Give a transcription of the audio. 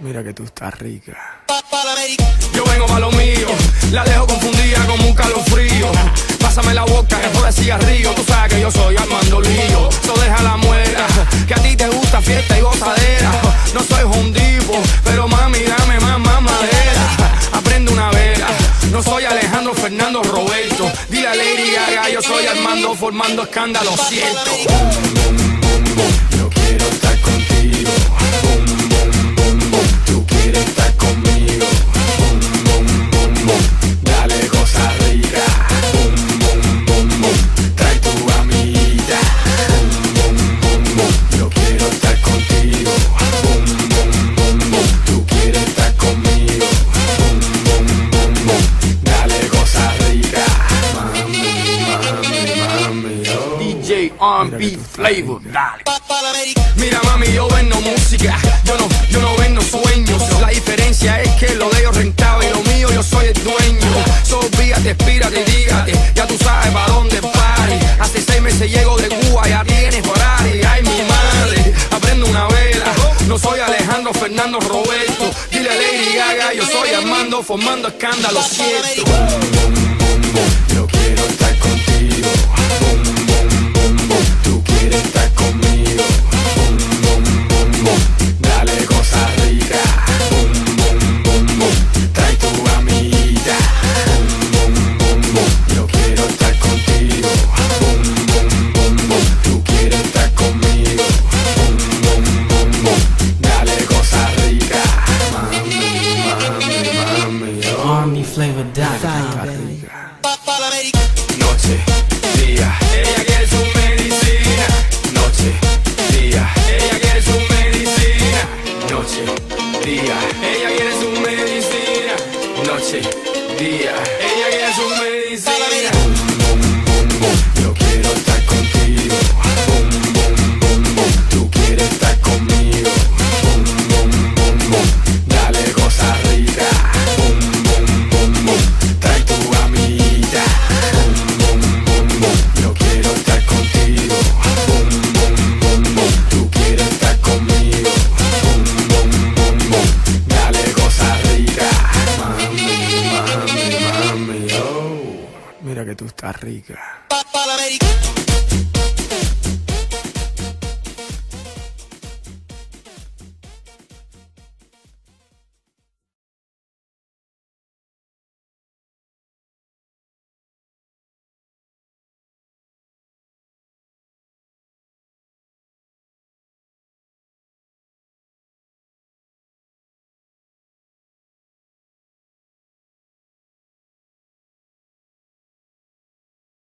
Mira que tú estás rica. Yo vengo pa' lo mío, la dejo confundida como un calofrío. Pásame la boca que por el cigarrillo. Tú sabes que yo soy Armando Lío. So deja la muela, que a ti te gusta fiesta y gozadera. No soy hondipo, pero mami dame más madera. Aprende una vela, no soy Alejandro Fernando Roberto. Dile a Lady Gaga, yo soy Armando formando escándalo, siento. Yo quiero estar contigo. Tú quieres estar conmigo. Dale cosa rica. Trae tu amiguita. Yo quiero estar contigo. Tú quieres estar conmigo. Dale cosa rica. Mami, oh. DJ R&B Flavor, dale. Mira mami, yo vendo música, yo no vendo sueños. La diferencia es que lo de ellos rentable y lo mío yo soy el dueño. So fíjate, espírate y dígate, ya tú sabes pa' dónde pari. Hace 6 meses llego de Cuba, ya tienes Ferrari. Ay mi madre, aprende una vela. No soy Alejandro Fernando Roberto. Dile a Lady Gaga, yo soy Armando formando escándalo, cierto. Yo quiero estar contigo. Tú quieres estar conmigo. Dale cosa rica. Trae tu amiguita. Yo quiero estar contigo. Tú quieres estar conmigo. Dale cosa rica. Mami, oh. Army Flavor Dale. Noche, día, Ella quiere su medicina. noche, día, Ella quiere su medicina. noche, día, Ella quiere su medicina. noche, día. Ella quiere su medicina. Yo quiero estar contigo. Tú quieres estar conmigo. Dale cosa rica. Trae tu amiguita. Yo quiero estar contigo. Tú quieres estar conmigo. Dale cosa rica. Mami, oh. Mira que tú estás rica.